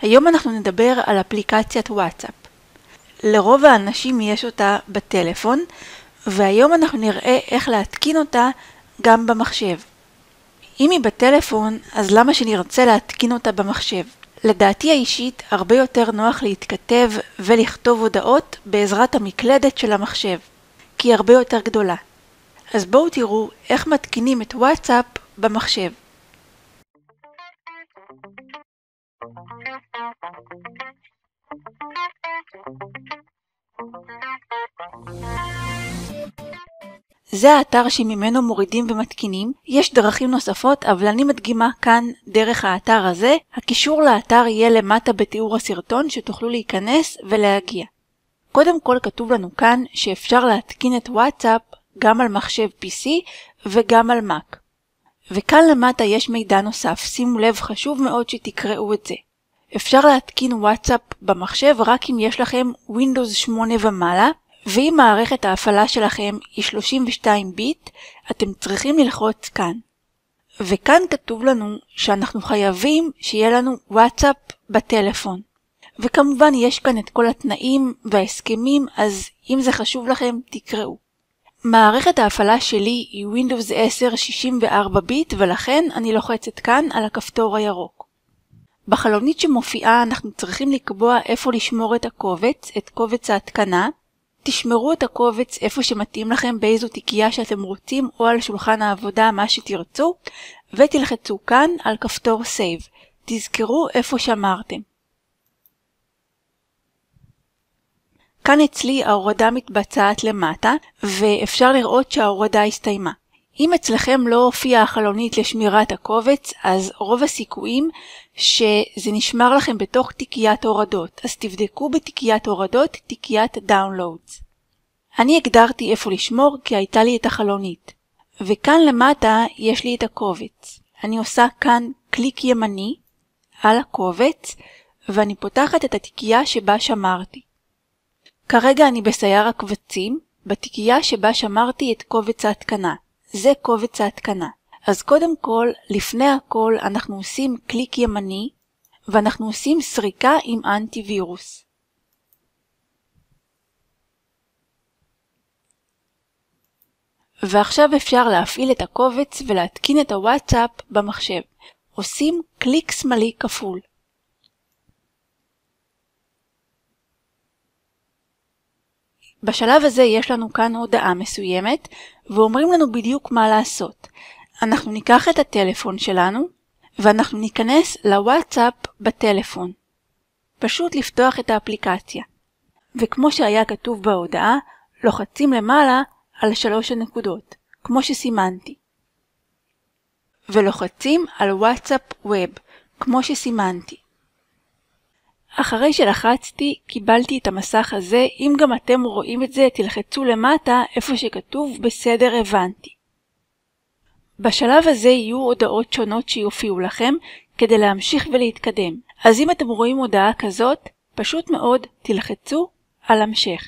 היום אנחנו נדבר על אפליקציית וואטסאפ. לרוב האנשים יש אותה בטלפון, והיום אנחנו נראה איך להתקין אותה גם במחשב. אם היא בטלפון, אז למה שנרצה להתקין אותה במחשב? לדעתי האישית הרבה יותר נוח להתכתב ולכתוב הודעות בעזרת המקלדת של המחשב, כי היא הרבה יותר גדולה. אז בואו תראו איך מתקינים את וואטסאפ במחשב. זה האתר שממנו מורידים ומתקינים. יש דרכים נוספות, אבל אני מדגימה כאן דרך האתר הזה. הקישור לאתר יהיה למטה בתיאור הסרטון שתוכלו להיכנס ולהגיע. קודם כל כתוב לנו כאן שאפשר להתקין את וואטסאפ גם על מחשב PC וגם על Mac. וכאן למטה יש מידע נוסף, שימו לב, חשוב מאוד שתקראו את זה. אפשר להתקין וואטסאפ במחשב רק אם יש לכם Windows 8 ומעלה, ואם מערכת ההפעלה שלכם היא 32 ביט, אתם צריכים ללחוץ כאן. וכאן כתוב לנו שאנחנו חייבים שיהיה לנו וואטסאפ בטלפון. וכמובן יש כאן את כל התנאים וההסכמים, אז אם זה חשוב לכם תקראו. מערכת ההפעלה שלי היא Windows 10 64 ביט, ולכן אני לוחצת כאן על הכפתור הירוק. בחלונית שמופיעה אנחנו צריכים לקבוע איפה לשמור את הקובץ, את קובץ ההתקנה. תשמרו את הקובץ איפה שמתאים לכם, באיזו תיקייה שאתם רוצים או על שולחן העבודה, מה שתרצו, ותלחצו כאן על כפתור Save. תזכרו איפה שמרתם. כאן אצלי ההורדה מתבצעת למטה, ואפשר לראות שההורדה הסתיימה. אם אצלכם לא הופיעה החלונית לשמירת הקובץ, אז רוב הסיכויים שזה נשמר לכם בתוך תיקיית הורדות. אז תבדקו בתיקיית הורדות, תיקיית Downloads. אני הגדרתי איפה לשמור כי הייתה לי את החלונית. וכאן למטה יש לי את הקובץ. אני עושה כאן קליק ימני על הקובץ, ואני פותחת את התיקייה שבה שמרתי. כרגע אני בסייר הקבצים, בתיקייה שבה שמרתי את קובץ ההתקנה. זה קובץ ההתקנה. אז קודם כל, לפני הכל, אנחנו עושים קליק ימני, ואנחנו עושים סריקה עם אנטיווירוס. ועכשיו אפשר להפעיל את הקובץ ולהתקין את הוואטסאפ במחשב. עושים קליק שמאלי כפול. בשלב הזה יש לנו כאן הודעה מסוימת, ואומרים לנו בדיוק מה לעשות. אנחנו ניקח את הטלפון שלנו, ואנחנו ניכנס לוואטסאפ בטלפון. פשוט לפתוח את האפליקציה. וכמו שהיה כתוב בהודעה, לוחצים למעלה על 3 הנקודות, כמו שסימנתי. ולוחצים על וואטסאפ ווב, כמו שסימנתי. אחרי שלחצתי, קיבלתי את המסך הזה. אם גם אתם רואים את זה, תלחצו למטה איפה שכתוב בסדר הבנתי. בשלב הזה יהיו הודעות שונות שיופיעו לכם כדי להמשיך ולהתקדם. אז אם אתם רואים הודעה כזאת, פשוט מאוד תלחצו על המשך.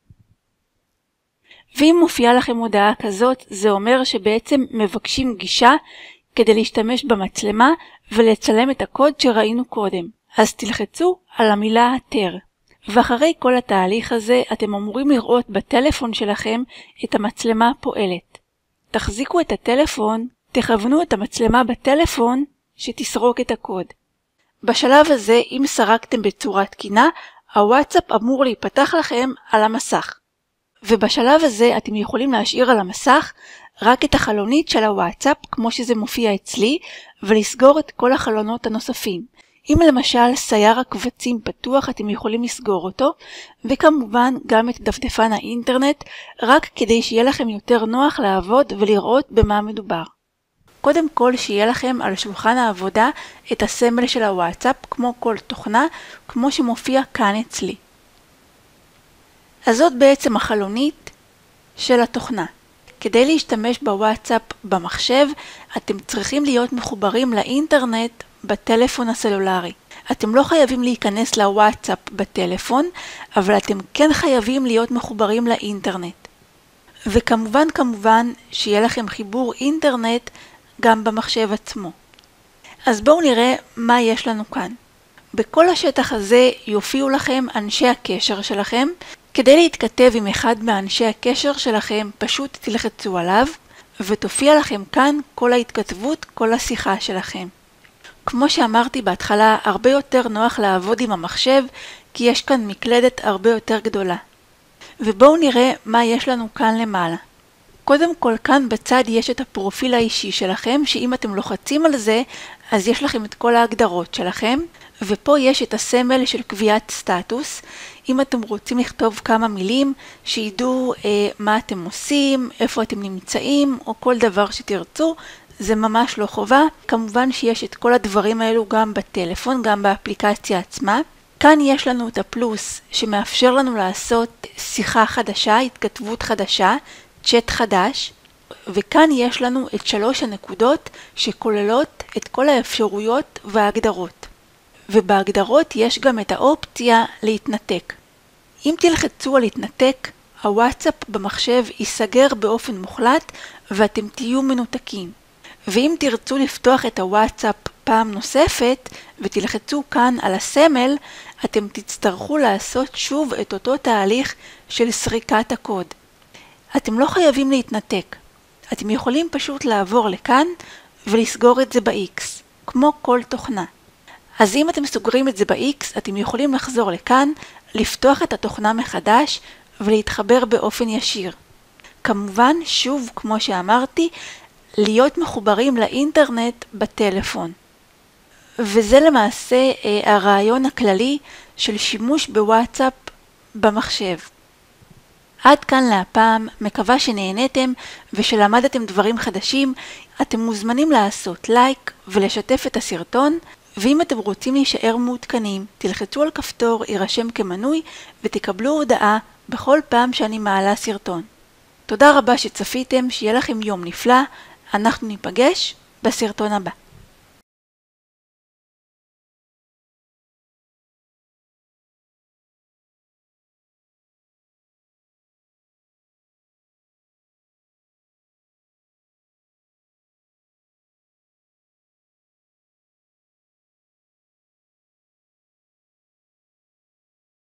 ואם מופיעה לכם הודעה כזאת, זה אומר שבעצם מבקשים גישה כדי להשתמש במצלמה ולצלם את הקוד שראינו קודם. אז תלחצו על המילה התר. ואחרי כל התהליך הזה אתם אמורים לראות בטלפון שלכם את המצלמה פועלת. תחזיקו את הטלפון, תכוונו את המצלמה בטלפון שתסרוק את הקוד. בשלב הזה, אם סרקתם בצורה תקינה, הוואטסאפ אמור להיפתח לכם על המסך. ובשלב הזה אתם יכולים להשאיר על המסך רק את החלונית של הוואטסאפ, כמו שזה מופיע אצלי, ולסגור את כל החלונות הנוספים. אם למשל סייר הקבצים פתוח, אתם יכולים לסגור אותו, וכמובן גם את דפדפן האינטרנט, רק כדי שיהיה לכם יותר נוח לעבוד ולראות במה מדובר. קודם כל שיהיה לכם על שולחן העבודה את הסמל של הוואטסאפ, כמו כל תוכנה, כמו שמופיע כאן אצלי. אז זאת בעצם החלונית של התוכנה. כדי להשתמש בוואטסאפ במחשב, אתם צריכים להיות מחוברים לאינטרנט בטלפון הסלולרי. אתם לא חייבים להיכנס לוואטסאפ בטלפון, אבל אתם כן חייבים להיות מחוברים לאינטרנט. וכמובן שיהיה לכם חיבור אינטרנט גם במחשב עצמו. אז בואו נראה מה יש לנו כאן. בכל השטח הזה יופיעו לכם אנשי הקשר שלכם. כדי להתכתב עם אחד מאנשי הקשר שלכם, פשוט תלחצו עליו, ותופיע לכם כאן כל ההתכתבות, כל השיחה שלכם. כמו שאמרתי בהתחלה, הרבה יותר נוח לעבוד עם המחשב, כי יש כאן מקלדת הרבה יותר גדולה. ובואו נראה מה יש לנו כאן למעלה. קודם כל כאן בצד יש את הפרופיל האישי שלכם, שאם אתם לוחצים על זה, אז יש לכם את כל ההגדרות שלכם, ופה יש את הסמל של קביעת סטטוס. אם אתם רוצים לכתוב כמה מילים, שידעו מה אתם עושים, איפה אתם נמצאים, או כל דבר שתרצו, זה ממש לא חובה. כמובן שיש את כל הדברים האלו גם בטלפון, גם באפליקציה עצמה. כאן יש לנו את הפלוס שמאפשר לנו לעשות שיחה חדשה, התכתבות חדשה, צ'אט חדש, וכאן יש לנו את 3 הנקודות שכוללות את כל האפשרויות וההגדרות. ובהגדרות יש גם את האופציה להתנתק. אם תלחצו על להתנתק, הוואטסאפ במחשב ייסגר באופן מוחלט ואתם תהיו מנותקים. ואם תרצו לפתוח את הוואטסאפ פעם נוספת ותלחצו כאן על הסמל, אתם תצטרכו לעשות שוב את אותו תהליך של סריקת הקוד. אתם לא חייבים להתנתק. אתם יכולים פשוט לעבור לכאן ולסגור את זה ב-X, כמו כל תוכנה. אז אם אתם סוגרים את זה ב-X, אתם יכולים לחזור לכאן, לפתוח את התוכנה מחדש ולהתחבר באופן ישיר. כמובן, שוב, כמו שאמרתי, להיות מחוברים לאינטרנט בטלפון. וזה למעשה הרעיון הכללי של שימוש בוואטסאפ במחשב. עד כאן להפעם, מקווה שנהניתם ושלמדתם דברים חדשים. אתם מוזמנים לעשות לייק ולשתף את הסרטון, ואם אתם רוצים להישאר מעודכנים, תלחצו על כפתור יירשם כמנוי ותקבלו הודעה בכל פעם שאני מעלה סרטון. תודה רבה שצפיתם, שיהיה לכם יום נפלא, אנחנו ניפגש בסרטון הבא.